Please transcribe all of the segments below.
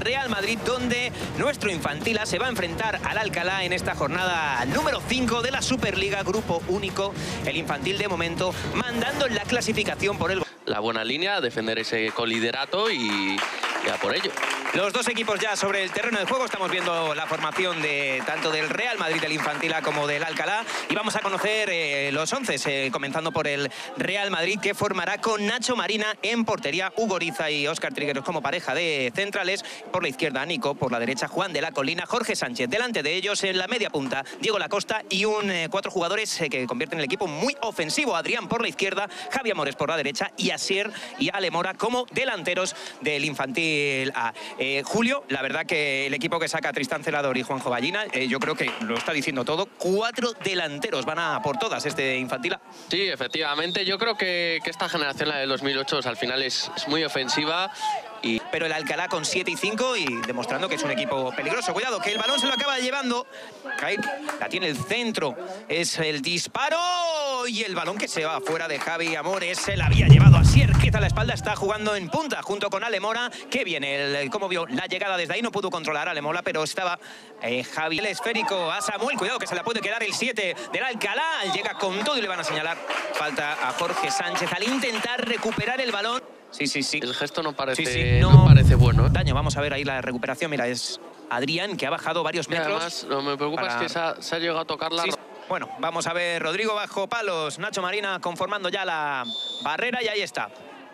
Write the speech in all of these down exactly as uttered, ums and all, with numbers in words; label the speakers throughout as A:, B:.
A: Real Madrid, donde nuestro Infantila se va a enfrentar al Alcalá en esta jornada número cinco de la Superliga, grupo único. El Infantil de momento mandando en la clasificación por el...
B: La buena línea, defender ese coliderato y ya por ello.
A: Los dos equipos ya sobre el terreno de juego. Estamos viendo la formación de tanto del Real Madrid, del Infantila, como del Alcalá. Y vamos a conocer eh, los once, eh, comenzando por el Real Madrid, que formará con Nacho Marina en portería, Hugo Riza y Óscar Trigueros como pareja de centrales. Por la izquierda, Nico. Por la derecha, Juan de la Colina, Jorge Sánchez. Delante de ellos, en la media punta, Diego Lacosta y un eh, cuatro jugadores eh, que convierten el equipo muy ofensivo. Adrián por la izquierda, Javi Amores por la derecha y Asier y Ale Mora como delanteros del Infantil A. Eh, Julio, la verdad que el equipo que saca a Tristán Celador y Juanjo Ballina, eh, yo creo que lo está diciendo todo. Cuatro delanteros van a por todas este Infantila.
B: Sí, efectivamente. Yo creo que, que esta generación, la del dos mil ocho, al final es, es muy ofensiva. Y...
A: Pero el Alcalá con siete y cinco y demostrando que es un equipo peligroso. Cuidado, que el balón se lo acaba llevando. Cae, la tiene el centro. Es el disparo. Y el balón que se va fuera de Javi Amores. Se la había llevado a Sier, que a la espalda. Está jugando en punta junto con Ale Mora. Qué bien, el, el, como vio la llegada desde ahí. No pudo controlar a Ale Mora, pero estaba eh, Javi. El esférico a Samuel. Cuidado que se la puede quedar el siete del Alcalá. Llega con todo y le van a señalar falta a Jorge Sánchez al intentar recuperar el balón. Sí, sí, sí.
B: El gesto no parece,
A: sí, sí, no,
B: no parece bueno, ¿eh?
A: Daño, vamos a ver ahí la recuperación. Mira, es Adrián, que ha bajado varios metros.
B: Y además, lo que me preocupa para... es que se ha, se ha llegado a tocar la...
A: Sí, bueno, vamos a ver Rodrigo bajo palos. Nacho Marina conformando ya la barrera y ahí está.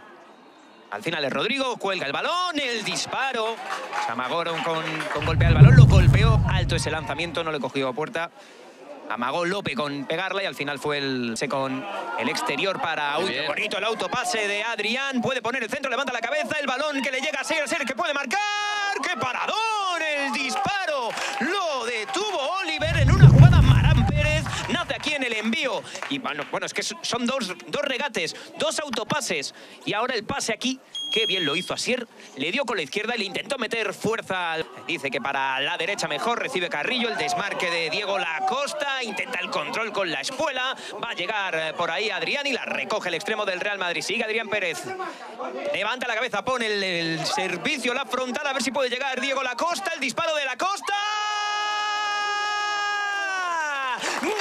A: Al final es Rodrigo, cuelga el balón, el disparo. Samagoro con, con golpe al balón, lo golpeó. Alto ese lanzamiento, no le cogió a puerta. Amagó Lope con pegarla y al final fue el con el exterior para Uy, bonito el autopase de Adrián. Puede poner el centro, levanta la cabeza, el balón que le llega a ser, a ser que puede marcar. ¡Qué paradón! El disparo lo detuvo Oliver en una jugada. Marán Pérez nace aquí en el envío. Y bueno, bueno es que son dos, dos regates, dos autopases. Y ahora el pase aquí. Qué bien lo hizo Asier, le dio con la izquierda y le intentó meter fuerza. Dice que para la derecha mejor, recibe Carrillo, el desmarque de Diego Lacosta, intenta el control con la espuela, va a llegar por ahí Adrián y la recoge el extremo del Real Madrid. Sigue Adrián Pérez, levanta la cabeza, pone el, el servicio, la frontal, a ver si puede llegar Diego Lacosta, el disparo de Lacosta. ¡Gol!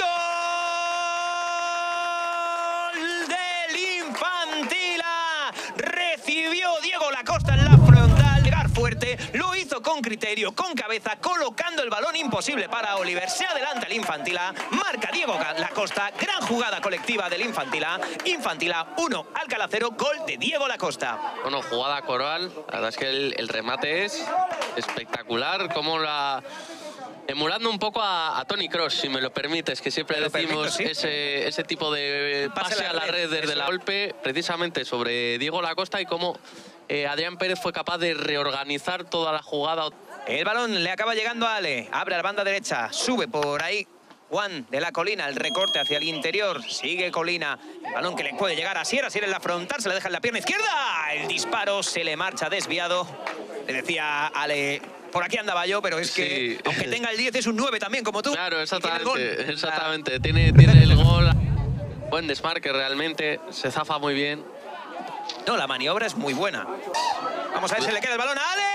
A: Recibió Diego Lacosta en la frontal, llegar fuerte, lo hizo con criterio, con cabeza, colocando el balón imposible para Oliver. Se adelanta el Infantila, marca Diego Lacosta, gran jugada colectiva del Infantila. Infantila uno, Alcalá cero, gol de Diego Lacosta.
B: Bueno, jugada coral, la verdad es que el, el remate es espectacular, como la... Emulando un poco a, a Toni Kroos, si me lo permites, que siempre decimos permito, ¿sí? ese, ese tipo de pase, pase a la red, red desde la golpe, precisamente sobre Diego Lacosta y cómo eh, Adrián Pérez fue capaz de reorganizar toda la jugada.
A: El balón le acaba llegando a Ale, abre a la banda derecha, sube por ahí Juan de la Colina, el recorte hacia el interior, sigue Colina, el balón que le puede llegar a Asier, Asier en la frontal, se la deja en la pierna izquierda, el disparo se le marcha desviado, le decía Ale... Por aquí andaba yo, pero es que, sí. Aunque tenga el diez, es un nueve también, como tú.
B: Claro, exactamente. Exactamente. Tiene, tiene el gol. Buen desmarque, realmente. Se zafa muy bien.
A: No, la maniobra es muy buena. Vamos a ver si le queda el balón a Ale.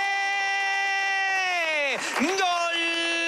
A: ¡Gol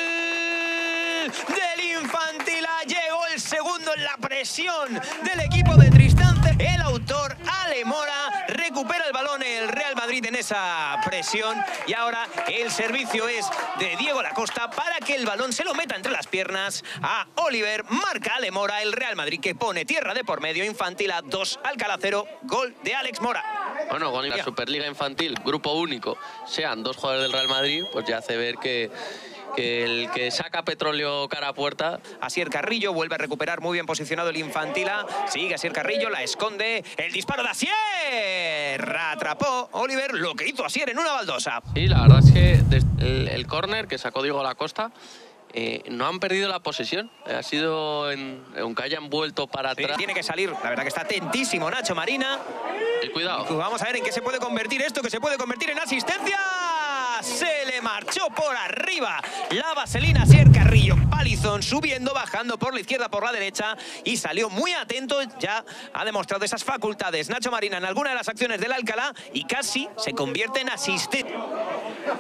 A: del Infantila! Llegó el segundo en la presión del equipo de Tristán. El autor, Ale Mora, recupera el balón el Real Madrid en esa presión y ahora el servicio es de Diego Lacosta para que el balón se lo meta entre las piernas a Oliver. Marca Ale Mora, el Real Madrid que pone tierra de por medio. Infantila dos, Alcalá cero, gol de Alex Mora.
B: Bueno, con la Superliga Infantil, grupo único, sean dos jugadores del Real Madrid, pues ya hace ver que... que el que saca petróleo cara a puerta.
A: Asier Carrillo vuelve a recuperar muy bien posicionado el Infantila. Sigue Asier Carrillo, la esconde. El disparo de Asier. Atrapó Oliver lo que hizo Asier en una baldosa.
B: Sí, la verdad es que desde el, el córner que sacó Diego Lacosta, eh, no han perdido la posesión. Ha sido en, aunque hayan vuelto para atrás.
A: Sí, tiene que salir. La verdad que está atentísimo Nacho Marina.
B: Y cuidado.
A: Y vamos a ver en qué se puede convertir esto, que se puede convertir en asistencia. Se le marchó por arriba la vaselina Asier Carrillo. Palizón subiendo, bajando por la izquierda, por la derecha y salió muy atento. Ya ha demostrado esas facultades Nacho Marina en alguna de las acciones del Alcalá y casi se convierte en asistente.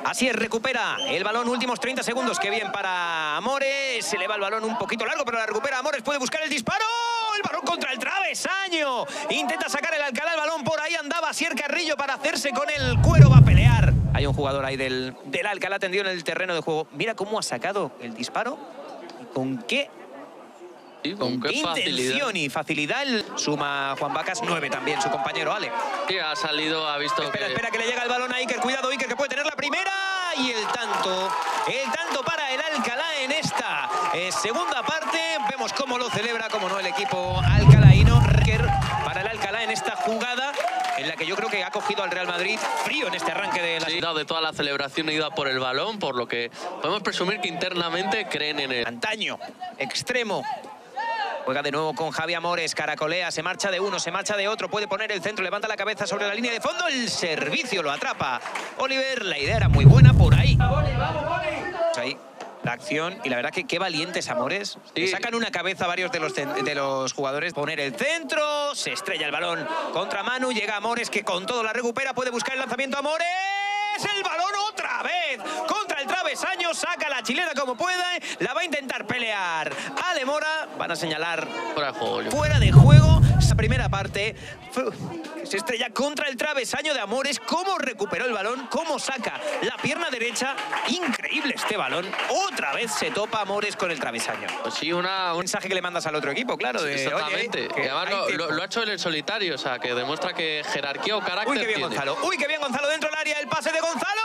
A: Así es, recupera el balón, últimos treinta segundos. Qué bien para Amores. Se le va el balón un poquito largo, pero la recupera Amores. Puede buscar el disparo. El balón contra el travesaño. Intenta sacar el Alcalá el balón. Por ahí andaba Asier Carrillo para hacerse con el cuero. Va a pelear. Hay un jugador ahí del, del Alcalá tendido en el terreno de juego. Mira cómo ha sacado el disparo. ¿Y con qué?
B: Sí, con,
A: con qué,
B: qué
A: intención
B: facilidad.
A: y facilidad. El suma Juan Vacas, nueve también, su compañero Ale.
B: Sí, ha salido, ha visto
A: Espera,
B: que...
A: espera que le llega el balón a Iker. Cuidado, Iker, que puede tener la primera. Y el tanto. El tanto para el Alcalá en esta eh, segunda parte. Vemos cómo lo celebra, como no, el equipo alcalaíno. Iker para el Alcalá en esta jugada en la que yo creo que ha cogido al Real Madrid frío en este arranque de la...
B: Sí, de toda la celebración iba por el balón, por lo que podemos presumir que internamente creen en él.
A: Antaño, extremo. Juega de nuevo con Javi Amores, caracolea, se marcha de uno, se marcha de otro, puede poner el centro, levanta la cabeza sobre la línea de fondo, el servicio lo atrapa Oliver, la idea era muy buena por ahí. Ahí la acción, y la verdad que qué valientes Amores.
B: Sí.
A: Le sacan una cabeza a varios de los, de los jugadores. Poner el centro, se estrella el balón contra Manu, llega Amores que con todo la recupera, puede buscar el lanzamiento Amores. El balón otra vez contra el travesaño, saca la chilena como puede, la va a intentar pelear Ale Mora, van a señalar
B: Fuera de juego.
A: fuera de juego. Esa primera parte se estrella contra el travesaño de Amores. Cómo recuperó el balón, cómo saca la pierna derecha, increíble este balón. Otra vez se topa Amores con el travesaño.
B: Pues sí, una...
A: Un
B: un...
A: mensaje que le mandas al otro equipo, claro. De,
B: Exactamente.
A: oye,
B: Y además
A: hay
B: lo,
A: tiempo.
B: lo, lo ha hecho en el solitario, o sea, que demuestra que jerarquía o carácter
A: Uy, qué bien
B: tiene.
A: Gonzalo. Uy, qué bien Gonzalo dentro del área. El pase de Gonzalo.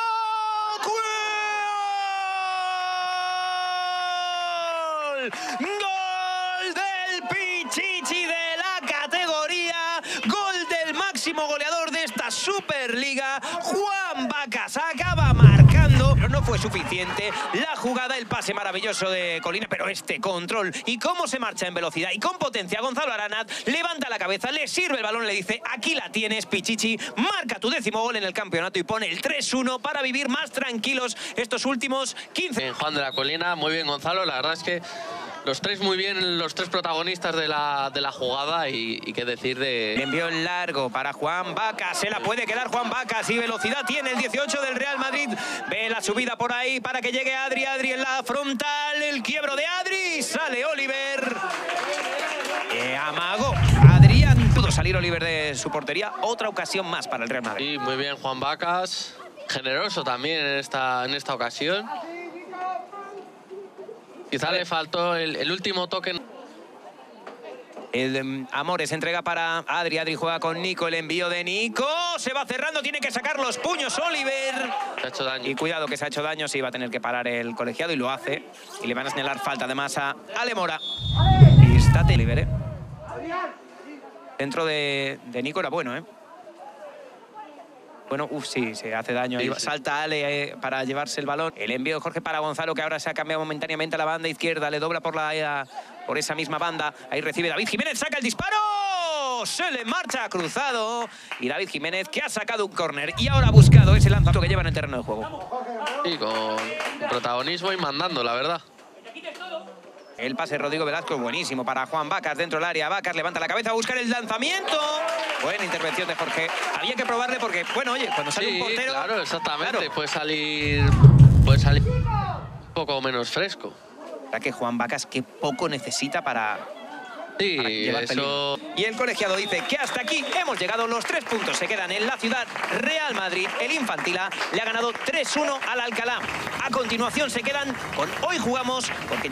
A: ¡Gol! ¡Gol del Pichichi de la categoría! ¡Gol del máximo goleador de esta Superliga! Juan Vacas acaba marcando, pero no fue suficiente. La jugada, el pase maravilloso de Colina, pero este control y cómo se marcha en velocidad y con potencia. Gonzalo Aranat levanta la cabeza, le sirve el balón, le dice: aquí la tienes, Pichichi, marca tu décimo gol en el campeonato y pone el tres uno para vivir más tranquilos estos últimos quince.
B: Bien, Juan de la Colina, muy bien Gonzalo, la verdad es que los tres muy bien, los tres protagonistas de la, de la jugada y, y qué decir de...
A: Envió el largo para Juan Vacas, se la puede quedar Juan Vacas y velocidad tiene el dieciocho del Real Madrid. Ve la subida por ahí para que llegue Adri, Adri en la frontal, el quiebro de Adri, sale Oliver. Eh, amago, Adrián, pudo salir Oliver de su portería, otra ocasión más para el Real Madrid.
B: Sí, muy bien Juan Vacas, generoso también en esta, en esta ocasión. Quizá le faltó el, el último toque.
A: El um, Amores entrega para Adri, Adri juega con Nico, el envío de Nico, se va cerrando, tiene que sacar los puños Oliver.
B: Se ha hecho daño.
A: Y cuidado que se ha hecho daño, sí, va a tener que parar el colegiado y lo hace. Y le van a señalar falta además a Ale Mora. Y está Oliver, ¿eh? Dentro de, de Nico era bueno, ¿eh? Bueno, uff, sí, se hace daño. Ahí
B: Sí, sí.
A: salta Ale eh, para llevarse el balón. El envío de Jorge para Gonzalo, que ahora se ha cambiado momentáneamente a la banda izquierda. Le dobla por, la, eh, por esa misma banda. Ahí recibe David Jiménez, saca el disparo. Se le marcha cruzado. Y David Jiménez, que ha sacado un córner. Y ahora ha buscado ese lanzamiento que lleva en el terreno de juego.
B: Sí, con protagonismo y mandando, la verdad.
A: El pase de Rodrigo Velasco, buenísimo para Juan Vacas dentro del área. Vacas levanta la cabeza a buscar el lanzamiento. Buena intervención de Jorge. Había que probarle porque, bueno, oye, cuando sale
B: Sí,
A: un portero...
B: claro, exactamente.
A: Claro.
B: Puede salir, puede salir un poco menos fresco.
A: La que Juan Vacas, que poco necesita para...
B: Sí,
A: para llevar
B: eso...
A: peligro. Y el colegiado dice que hasta aquí hemos llegado. Los tres puntos se quedan en la ciudad. Real Madrid, el Infantila, le ha ganado tres uno al Alcalá. A continuación se quedan con Hoy Jugamos, porque